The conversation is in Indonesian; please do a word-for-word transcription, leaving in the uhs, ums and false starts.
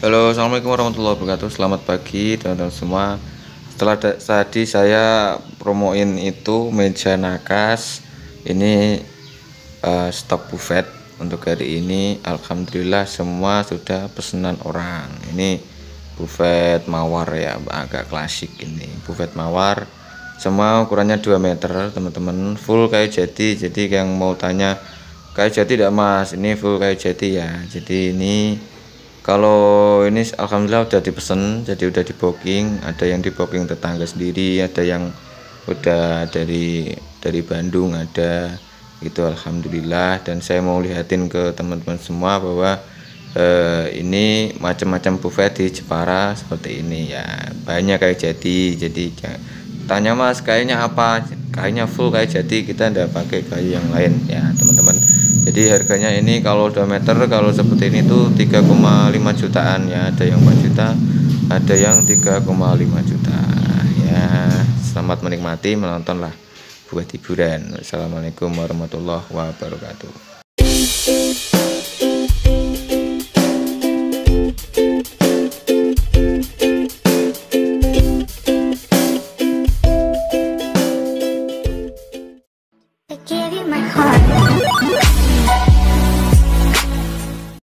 Halo, assalamualaikum warahmatullahi wabarakatuh. Selamat pagi teman-teman semua. Setelah da- tadi saya promoin itu meja nakas, ini eh, stok buffet untuk hari ini. Alhamdulillah semua sudah pesanan orang. Ini buffet mawar ya, agak klasik ini. Buffet mawar, semua ukurannya dua meter teman-teman. Full kayu jati. Jadi yang mau tanya kayu jati tidak mas, ini full kayu jati ya. Jadi ini kalau ini alhamdulillah udah dipesan, jadi udah di booking. Ada yang di booking tetangga sendiri, ada yang udah dari dari Bandung ada itu alhamdulillah. Dan saya mau lihatin ke teman-teman semua bahwa eh, ini macam-macam buffet di Jepara seperti ini ya, banyak kayu jati. Jadi ya, tanya mas kayaknya apa, kayaknya full kayu jati, kita ndak pakai kayu yang lain ya teman-teman. Jadi harganya ini kalau dua meter, kalau seperti ini tuh tiga koma lima jutaan ya, ada yang empat juta, ada yang tiga koma lima juta ya. Selamat menikmati, menonton lah buat hiburan. Wassalamualaikum warahmatullahi wabarakatuh.